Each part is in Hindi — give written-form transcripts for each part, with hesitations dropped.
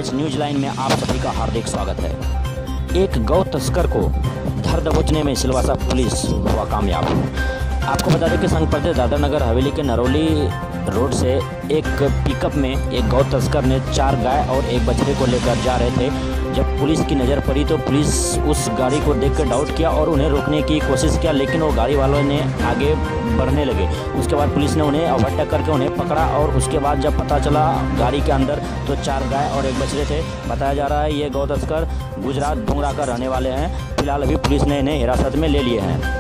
आज न्यूज लाइन में आप सभी का हार्दिक स्वागत है। एक गौ तस्कर को धर दबोचने में सिलवासा पुलिस हुआ कामयाब। आपको बता दें कि संघ प्रदेश दादर नगर हवेली के नरौली रोड से एक पिकअप में एक गौ तस्कर ने 4 गाय और एक बछड़े को लेकर जा रहे थे। जब पुलिस की नज़र पड़ी तो पुलिस उस गाड़ी को देखकर डाउट किया और उन्हें रोकने की कोशिश किया, लेकिन वो गाड़ी वालों ने आगे बढ़ने लगे। उसके बाद पुलिस ने उन्हें ओवरटेक करके उन्हें पकड़ा और उसके बाद जब पता चला गाड़ी के अंदर तो 4 गाय और एक बछड़े थे। बताया जा रहा है ये गौ तस्कर गुजरात डोंगरा का रहने वाले हैं। फिलहाल अभी पुलिस ने इन्हें हिरासत में ले लिए हैं।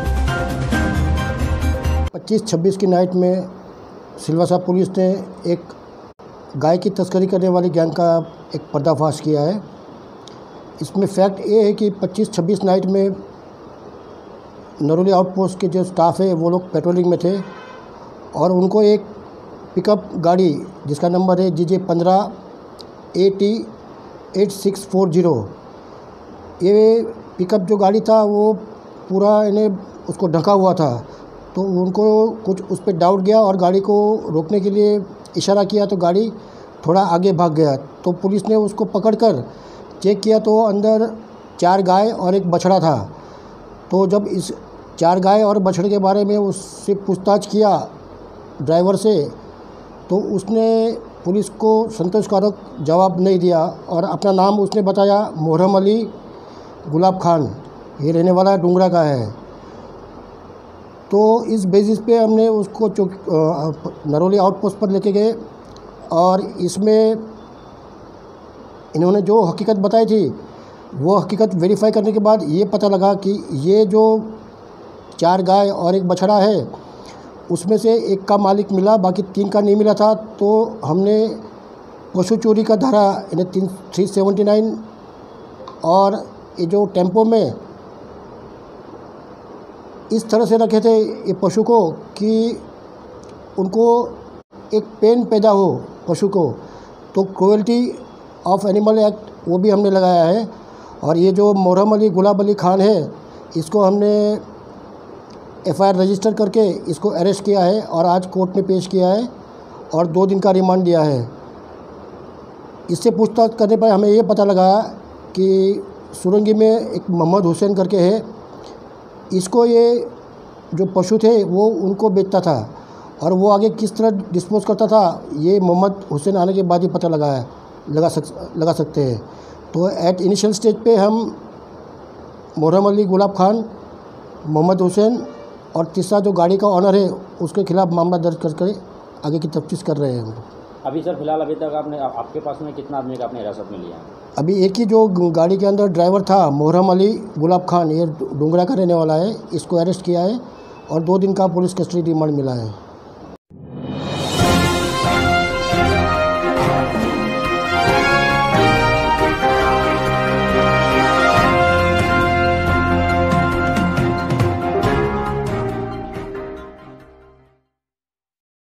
25-26 की नाइट में सिलवासा पुलिस ने एक गाय की तस्करी करने वाली गैंग का एक पर्दाफाश किया है। इसमें फैक्ट ये है कि 25-26 नाइट में नरौली आउटपोस्ट के जो स्टाफ है वो लोग पेट्रोलिंग में थे और उनको एक पिकअप गाड़ी जिसका नंबर है GJ 15 AT 8640, ये पिकअप जो गाड़ी था वो पूरा इन्हें उसको ढका हुआ था, तो उनको कुछ उस पर डाउट गया और गाड़ी को रोकने के लिए इशारा किया तो गाड़ी थोड़ा आगे भाग गया। तो पुलिस ने उसको पकड़कर चेक किया तो अंदर 4 गाय और एक बछड़ा था। तो जब इस 4 गाय और बछड़े के बारे में उससे पूछताछ किया ड्राइवर से, तो उसने पुलिस को संतोषकारक जवाब नहीं दिया और अपना नाम उसने बताया मोहरम अली गुलाब खान, ये रहने वाला डोंगरा का है। तो इस बेसिस पे हमने उसको नरौली आउटपोस्ट पर लेके गए और इसमें इन्होंने जो हकीकत बताई थी वो हकीकत वेरीफाई करने के बाद ये पता लगा कि ये जो 4 गाय और एक बछड़ा है उसमें से एक का मालिक मिला, बाकी 3 का नहीं मिला था। तो हमने पशु चोरी का धारा इन्हें 379 और ये जो टेम्पो में इस तरह से रखे थे ये पशु को कि उनको एक पेन पैदा हो पशु को, तो क्रुएल्टी ऑफ एनिमल एक्ट वो भी हमने लगाया है। और ये जो मोहरम अली गुलाब अली खान है इसको हमने FIR रजिस्टर करके इसको अरेस्ट किया है और आज कोर्ट में पेश किया है और 2 दिन का रिमांड दिया है। इससे पूछताछ करने पर हमें ये पता लगा कि सुरंगी में एक मोहम्मद हुसैन करके है, इसको ये जो पशु थे वो उनको बेचता था और वो आगे किस तरह डिस्पोज करता था ये मोहम्मद हुसैन आने के बाद ही पता लगा सकते हैं। तो एट इनिशियल स्टेज पे हम मोहरम अली गुलाब खान, मोहम्मद हुसैन और तीसरा जो गाड़ी का ऑनर है उसके खिलाफ मामला दर्ज करके आगे की तफ्तीश कर रहे हैं। अभी सर फिलहाल अभी तक आपके पास में कितना आदमी का आपने हिरासत में लिया है? अभी एक ही जो गाड़ी के अंदर ड्राइवर था मोहरम अली गुलाब खान, ये डोंगरा का रहने वाला है, इसको अरेस्ट किया है और 2 दिन का पुलिस कस्टडी रिमांड मिला है।